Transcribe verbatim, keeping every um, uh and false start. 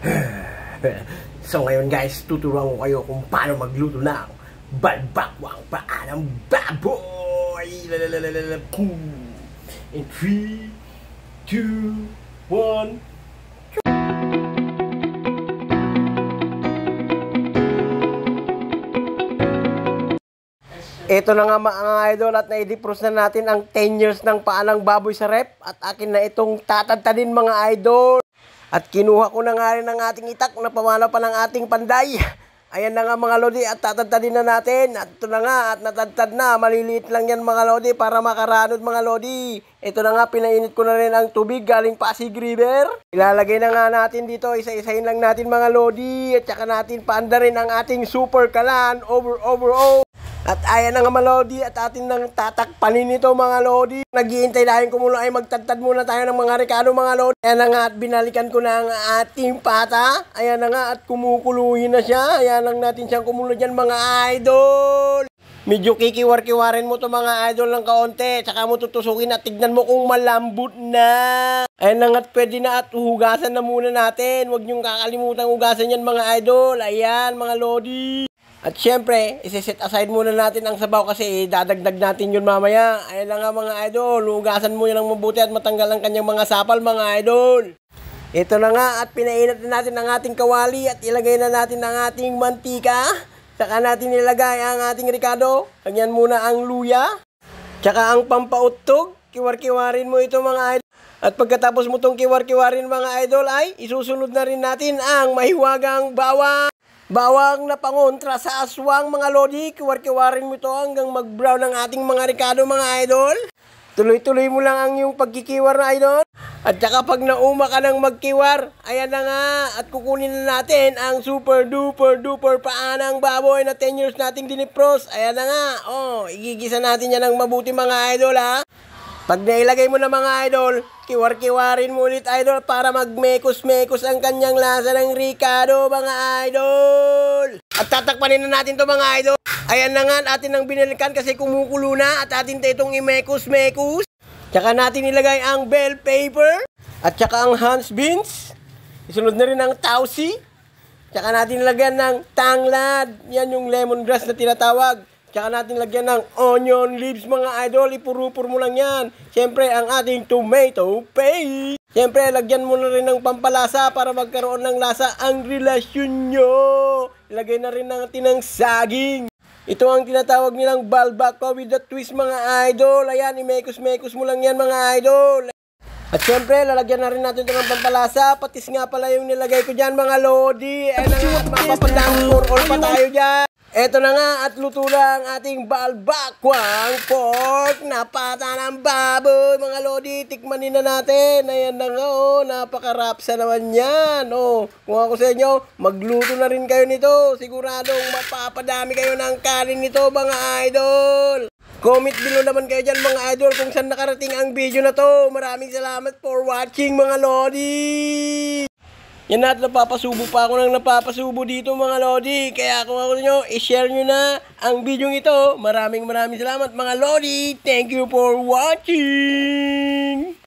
So ngayon guys, tuturuan ko kayo kung paano magluto ng balbakwang paa ng baboy. In three, two, one. Ito na nga mga idol at na-defrost na natin ang ten years ng paa ng baboy sa rep. At akin na itong tatadtadin mga idol. At kinuha ko na nga rin ang ating itak na pamana pa ng ating panday. Ayan na nga mga lodi at tatadtadin na natin. At ito na nga at natadtad na. Maliliit lang yan mga lodi para makaranod mga lodi. Ito na nga pinainit ko na rin ang tubig galing Pasig River. Ilalagay na nga natin dito. Isa-isahin lang natin mga lodi. At saka natin paanda rin ang ating super kalan over over oh. At ayan na nga mga lodi at atin nang tatakpanin nito mga lodi. Naghihintay dahil kumulo ay magtadtad muna tayo ng mga rekado mga lodi. Ayan na nga at binalikan ko na ang ating pata. Ayan na nga at kumukuluhin na siya. Ayan lang natin siyang kumulo dyan mga idol. Medyo kikiwar-kiwarin mo to mga idol ng kaunti. Tsaka mo tutusukin at tignan mo kung malambot na. Ayan na nga at pwede na at uhugasan na muna natin. Huwag niyong kakalimutan hugasan yan mga idol. Ayan mga lodi. At syempre, isi-set aside muna natin ang sabaw kasi dadagdag natin yun mamaya. Ayan lang nga mga idol, hugasan mo yan ng mabuti at matanggal ang kanyang mga sapal mga idol. Ito na nga at pinainat na natin ang ating kawali at ilagay na natin ang ating mantika. Saka natin ilagay ang ating ricado. Lagyan muna ang luya. Tsaka ang pampautog. Kiwar-kiwarin mo ito mga idol. At pagkatapos mo itong kiwar-kiwarin mga idol ay isusunod na rin natin ang mahiwagang bawang. Bawang na pangontra sa aswang mga lodi. Kiwar-kiwarin mo ito hanggang mag-brown ang ating mga ricado mga idol. Tuloy-tuloy mo lang ang iyong pagkikiwar na idol. At saka pag nauma ka ng magkiwar, ayan na nga. At kukunin na natin ang super duper duper paa ng baboy na ten years nating dinipros. Ayan na nga. Oh, igigisa natin yan ng mabuti mga idol ha. Pag nailagay mo na mga idol, kiwar-kiwarin mo ulit idol para magmekos-mekos ang kanyang lasa ng ricado mga idol. At tatakpanin na natin to mga idol. Ayan na nga atin ang binalikan kasi kumukulo na at atin itong imekos-mekos. Tsaka natin ilagay ang bell pepper at tsaka ang Hans beans. Isunod na rin ang tausi. Tsaka natin ilagyan ng tanglad. Yan yung lemongrass na tinatawag. Tsaka natin lagyan ng onion leaves mga idol. Ipurupur mo lang yan. Siyempre ang ating tomato paste. Siyempre lagyan mo na rin ng pampalasa para magkaroon ng lasa ang relasyon nyo. Ilagay na rin natin ng saging. Ito ang tinatawag nilang balbakwa with a twist mga idol. Ayan, imekos-mekos mo lang yan mga idol. At syempre, lalagyan na rin natin ito ng pampalasa. Patis nga pala yung nilagay ko dyan mga lodi. Ayan na nga at mapapagdang for all pa tayo dyan. Eto na nga at luto na ang ating balbakwang pork na pata ng baboy mga lodi. Tikmanin na natin. Ayan na nga oh, napakarapsa naman yan. Oh, kung ako sa inyo, magluto na rin kayo nito. Siguradong mapapadami kayo ng kanin nito mga idol. Comment below naman kayo dyan mga idol kung saan nakarating ang video na to. Maraming salamat for watching mga lodi. Yan na at napapasubo pa ako ng napapasubo dito mga lodi. Kaya kung ako nyo, i-share nyo na ang video ito. Maraming maraming salamat mga lodi. Thank you for watching.